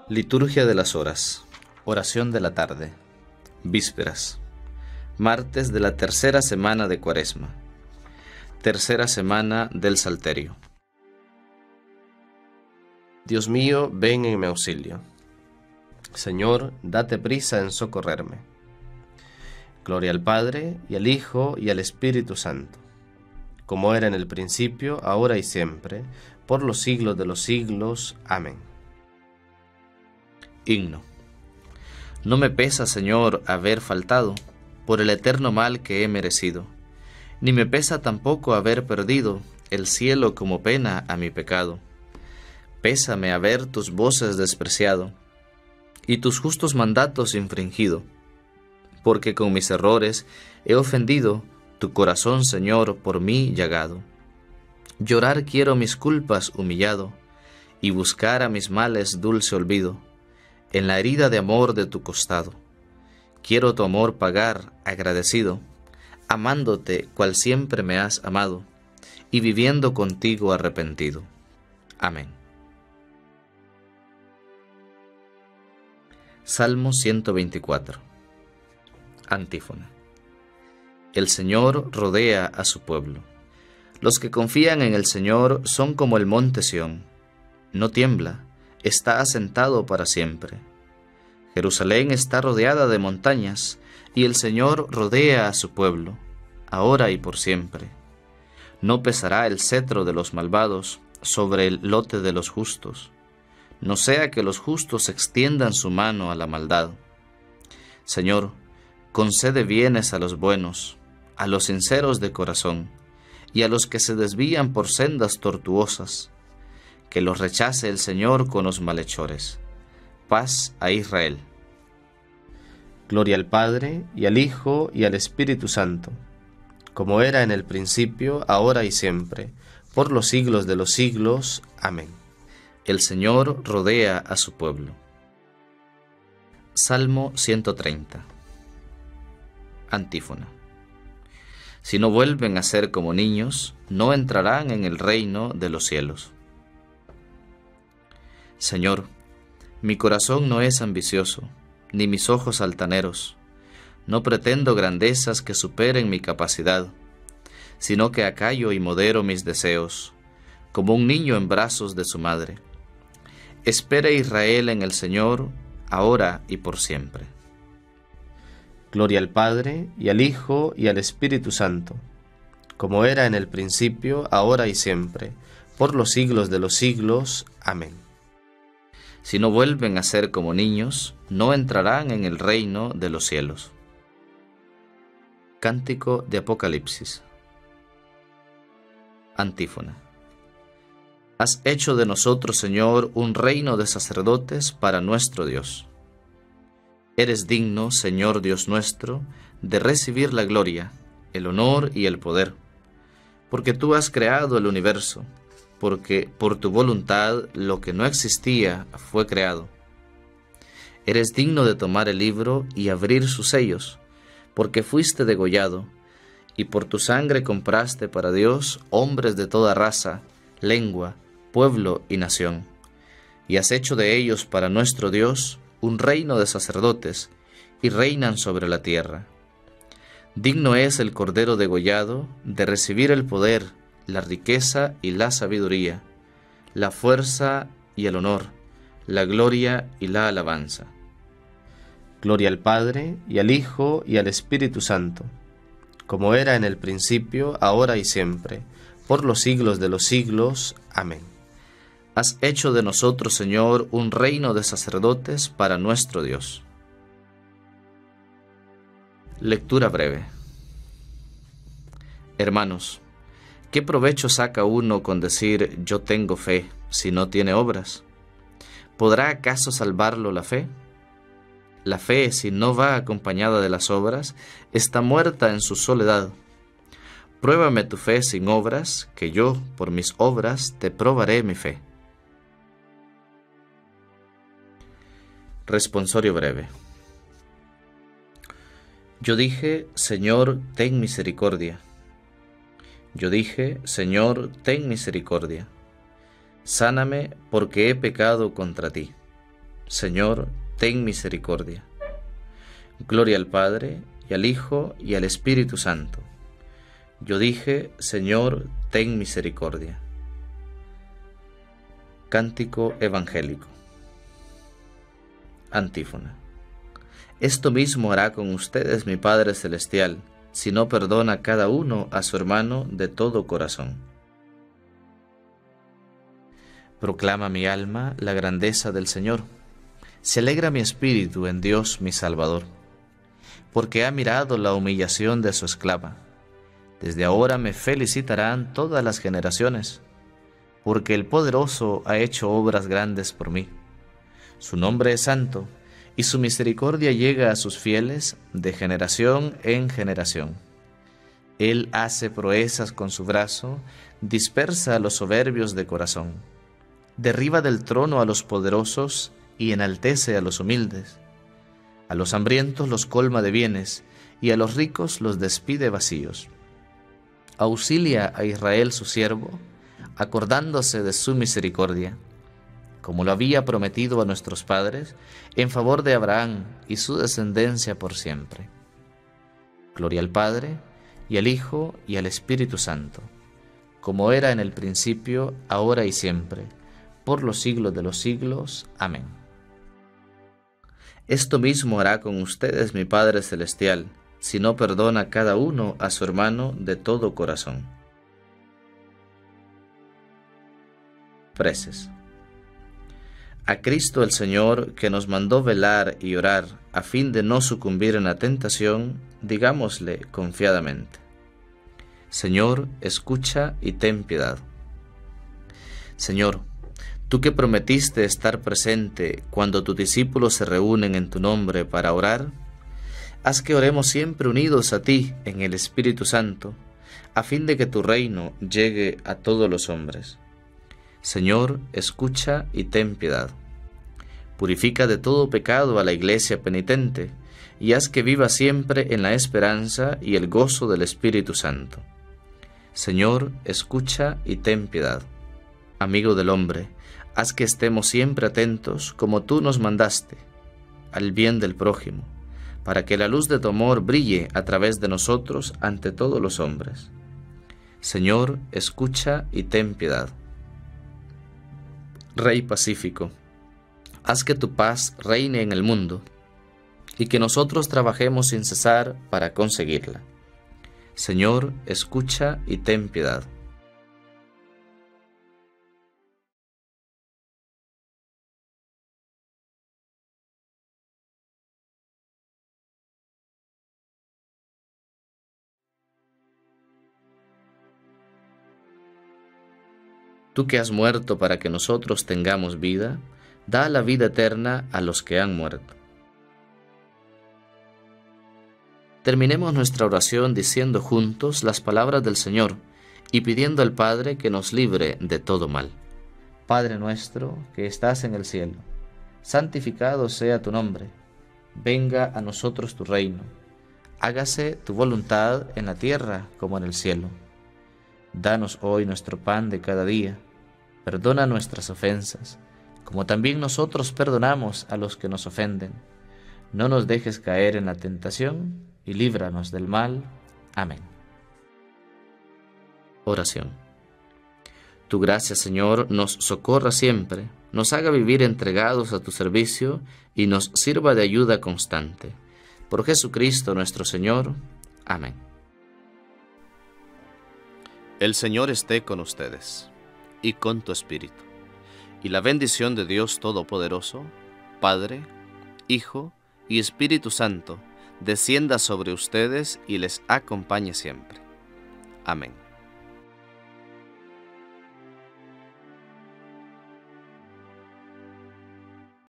Liturgia de las horas. Oración de la tarde. Vísperas. Martes de la tercera semana de Cuaresma. Tercera semana del Salterio. Dios mío, ven en mi auxilio. Señor, date prisa en socorrerme. Gloria al Padre, y al Hijo, y al Espíritu Santo, como era en el principio, ahora y siempre, por los siglos de los siglos. Amén. Himno. No me pesa, Señor, haber faltado por el eterno mal que he merecido, ni me pesa tampoco haber perdido el cielo como pena a mi pecado. Pésame haber tus voces despreciado y tus justos mandatos infringido, porque con mis errores he ofendido tu corazón, Señor, por mí llagado. Llorar quiero mis culpas humillado y buscar a mis males dulce olvido en la herida de amor de tu costado. Quiero tu amor pagar agradecido, amándote cual siempre me has amado y viviendo contigo arrepentido. Amén. Salmo 124. Antífona. El Señor rodea a su pueblo. Los que confían en el Señor son como el monte Sión. No tiembla, está asentado para siempre. Jerusalén está rodeada de montañas, y el Señor rodea a su pueblo, ahora y por siempre. No pesará el cetro de los malvados sobre el lote de los justos, no sea que los justos extiendan su mano a la maldad. Señor, concede bienes a los buenos, a los sinceros de corazón, y a los que se desvían por sendas tortuosas. Que los rechace el Señor con los malhechores. Paz a Israel. Gloria al Padre, y al Hijo, y al Espíritu Santo, como era en el principio, ahora y siempre, por los siglos de los siglos. Amén. El Señor rodea a su pueblo. Salmo 130. Antífona. Si no vuelven a ser como niños, no entrarán en el reino de los cielos. Señor, mi corazón no es ambicioso, ni mis ojos altaneros. No pretendo grandezas que superen mi capacidad, sino que acallo y modero mis deseos, como un niño en brazos de su madre. Espere Israel en el Señor, ahora y por siempre. Gloria al Padre, y al Hijo, y al Espíritu Santo, como era en el principio, ahora y siempre, por los siglos de los siglos. Amén. Si no vuelven a ser como niños, no entrarán en el reino de los cielos. Cántico de Apocalipsis. Antífona. Has hecho de nosotros, Señor, un reino de sacerdotes para nuestro Dios. Eres digno, Señor Dios nuestro, de recibir la gloria, el honor y el poder, porque tú has creado el universo, porque por tu voluntad lo que no existía fue creado. Eres digno de tomar el libro y abrir sus sellos, porque fuiste degollado, y por tu sangre compraste para Dios hombres de toda raza, lengua, pueblo y nación, y has hecho de ellos para nuestro Dios un reino de sacerdotes, y reinan sobre la tierra. Digno es el Cordero degollado de recibir el poder, la riqueza y la sabiduría, la fuerza y el honor, la gloria y la alabanza. Gloria al Padre, y al Hijo, y al Espíritu Santo, como era en el principio, ahora y siempre, por los siglos de los siglos. Amén. Has hecho de nosotros, Señor, un reino de sacerdotes para nuestro Dios. Lectura breve. Hermanos, ¿qué provecho saca uno con decir yo tengo fe si no tiene obras? ¿Podrá acaso salvarlo la fe? La fe, si no va acompañada de las obras, está muerta en su soledad. Pruébame tu fe sin obras, que yo, por mis obras, te probaré mi fe. Responsorio breve. Yo dije, Señor, ten misericordia. Yo dije, Señor, ten misericordia. Sáname porque he pecado contra ti. Señor, ten misericordia. Gloria al Padre, y al Hijo, y al Espíritu Santo. Yo dije, Señor, ten misericordia. Cántico evangélico. Antífona. Esto mismo hará con ustedes mi Padre Celestial, si no perdona cada uno a su hermano de todo corazón. Proclama mi alma la grandeza del Señor. Se alegra mi espíritu en Dios mi Salvador, porque ha mirado la humillación de su esclava. Desde ahora me felicitarán todas las generaciones, porque el Poderoso ha hecho obras grandes por mí. Su nombre es santo, y su misericordia llega a sus fieles de generación en generación. Él hace proezas con su brazo, dispersa a los soberbios de corazón. Derriba del trono a los poderosos y enaltece a los humildes. A los hambrientos los colma de bienes, y a los ricos los despide vacíos. Auxilia a Israel su siervo, acordándose de su misericordia, como lo había prometido a nuestros padres, en favor de Abraham y su descendencia por siempre. Gloria al Padre, y al Hijo, y al Espíritu Santo, como era en el principio, ahora y siempre, por los siglos de los siglos. Amén. Esto mismo hará con ustedes mi Padre Celestial, si no perdona cada uno a su hermano de todo corazón. Preces. A Cristo el Señor, que nos mandó velar y orar a fin de no sucumbir en la tentación, digámosle confiadamente: Señor, escucha y ten piedad. Señor, tú que prometiste estar presente cuando tus discípulos se reúnen en tu nombre para orar, haz que oremos siempre unidos a ti en el Espíritu Santo, a fin de que tu reino llegue a todos los hombres. Señor, escucha y ten piedad. Purifica de todo pecado a la Iglesia penitente, y haz que viva siempre en la esperanza y el gozo del Espíritu Santo. Señor, escucha y ten piedad. Amigo del hombre, haz que estemos siempre atentos, como tú nos mandaste, al bien del prójimo, para que la luz de tu amor brille a través de nosotros ante todos los hombres. Señor, escucha y ten piedad. Rey pacífico, haz que tu paz reine en el mundo, y que nosotros trabajemos sin cesar para conseguirla. Señor, escucha y ten piedad. Tú que has muerto para que nosotros tengamos vida, da la vida eterna a los que han muerto. Terminemos nuestra oración diciendo juntos las palabras del Señor y pidiendo al Padre que nos libre de todo mal. Padre nuestro que estás en el cielo, santificado sea tu nombre. Venga a nosotros tu reino. Hágase tu voluntad en la tierra como en el cielo. Danos hoy nuestro pan de cada día. Perdona nuestras ofensas, como también nosotros perdonamos a los que nos ofenden. No nos dejes caer en la tentación, y líbranos del mal. Amén. Oración. Tu gracia, Señor, nos socorra siempre, nos haga vivir entregados a tu servicio y nos sirva de ayuda constante. Por Jesucristo nuestro Señor. Amén. El Señor esté con ustedes y con tu espíritu. Y la bendición de Dios Todopoderoso, Padre, Hijo y Espíritu Santo, descienda sobre ustedes y les acompañe siempre. Amén.